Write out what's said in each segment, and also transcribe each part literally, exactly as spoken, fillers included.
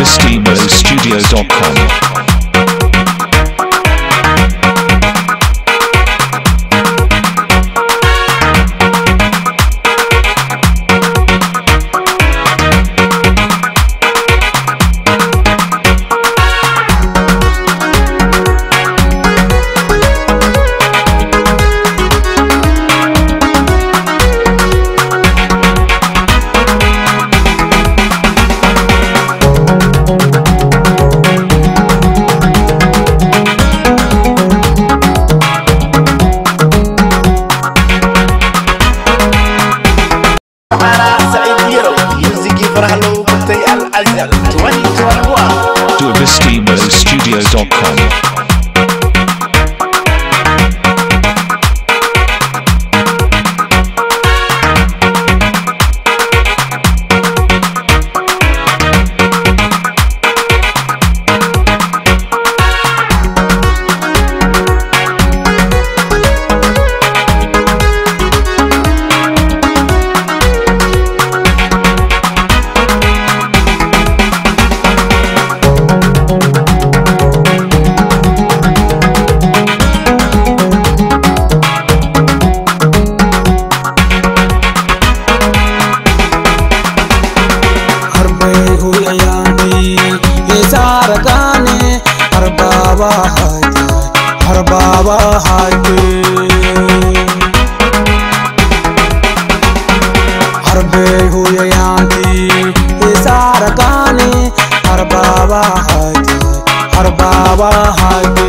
Vistimo Studio dot com. to Vistimo Studio dot com. Har Baba Haite Har Be Huye Yanti Isara Kani Har Baba Haite Har Baba Haite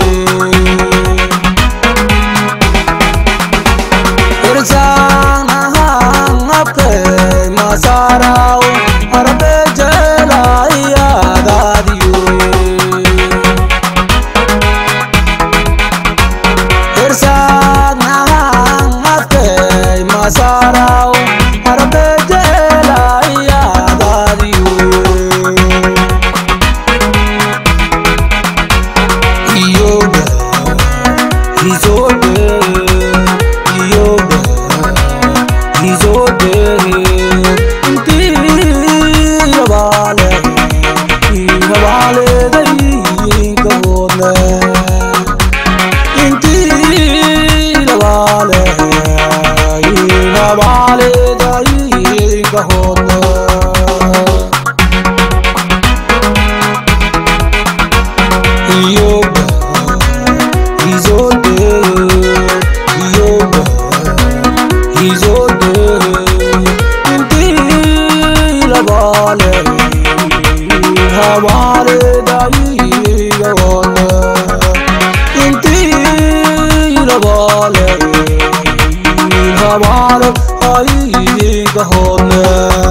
Irsang Ahang Apke Masarao Har Be Jela Iyadadiyo Irsag nahang ate masaraw harbe jela iyadadiyo Iyoga izoge Iyoga izoge Inti yabale Yabale dayi kabole Vale daí kahona Yoga izode Yoga izode Inti la vale Havale daí kahona Inti la vale Havale daí kahona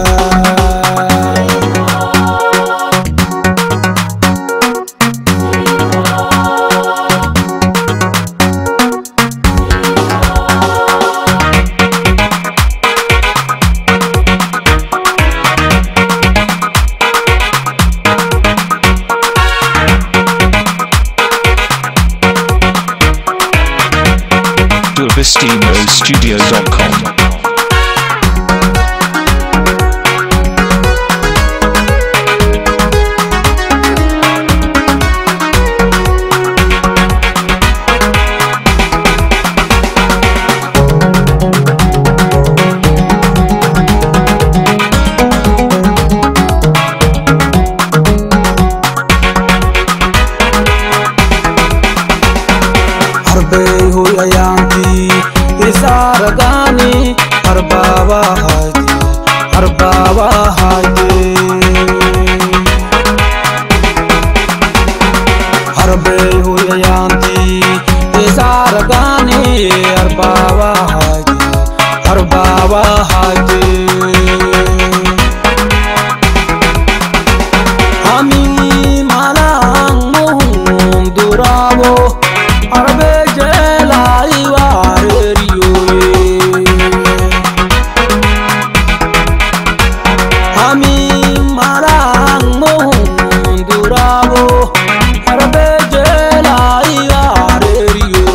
to Vistimo Studio dot com. Harbe huya yanti isara gani Har Baba Haite Har Baba Haite Harbe huya yanti isara gani Har Baba Haite Har Baba Haite Ami malang mohung durabo Harbe jela iwareriyo Ami marang mohung durabo Harbe jela iwareriyo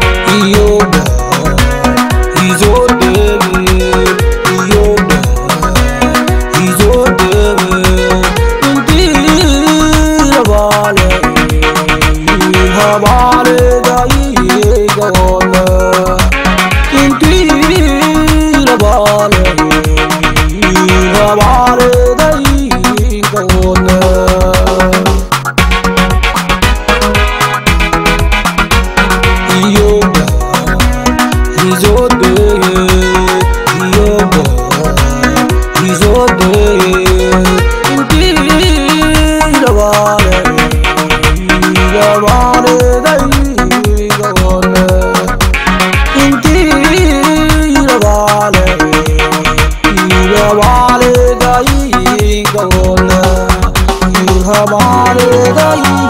Iyoga izode Iyoga habale gai gawona, you habale gai.